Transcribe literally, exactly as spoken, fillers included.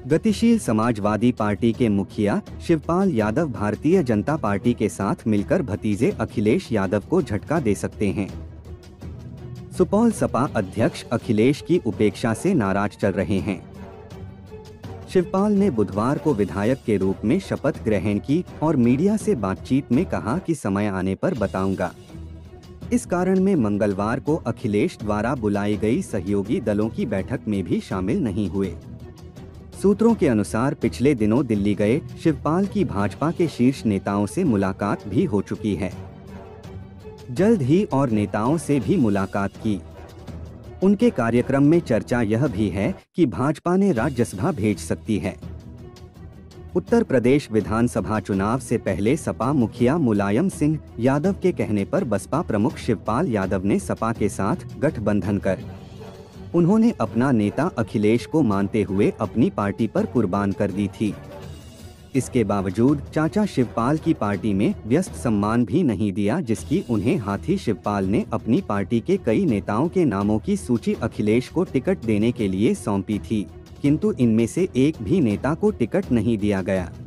गतिशील समाजवादी पार्टी के मुखिया शिवपाल यादव भारतीय जनता पार्टी के साथ मिलकर भतीजे अखिलेश यादव को झटका दे सकते हैं। सुपौल सपा अध्यक्ष अखिलेश की उपेक्षा से नाराज चल रहे हैं। शिवपाल ने बुधवार को विधायक के रूप में शपथ ग्रहण की और मीडिया से बातचीत में कहा कि समय आने पर बताऊंगा। इस कारण में मंगलवार को अखिलेश द्वारा बुलाई गई सहयोगी दलों की बैठक में भी शामिल नहीं हुए। सूत्रों के अनुसार पिछले दिनों दिल्ली गए शिवपाल की भाजपा के शीर्ष नेताओं से मुलाकात भी हो चुकी है। जल्द ही और नेताओं से भी मुलाकात की। उनके कार्यक्रम में चर्चा यह भी है कि भाजपा ने राज्यसभा भेज सकती है। उत्तर प्रदेश विधानसभा चुनाव से पहले सपा मुखिया मुलायम सिंह यादव के कहने पर बसपा प्रमुख शिवपाल यादव ने सपा के साथ गठबंधन कर उन्होंने अपना नेता अखिलेश को मानते हुए अपनी पार्टी पर कुर्बान कर दी थी। इसके बावजूद चाचा शिवपाल की पार्टी में व्यस्त सम्मान भी नहीं दिया, जिसकी उन्हें हाथी शिवपाल ने अपनी पार्टी के कई नेताओं के नामों की सूची अखिलेश को टिकट देने के लिए सौंपी थी, किंतु इनमें से एक भी नेता को टिकट नहीं दिया गया।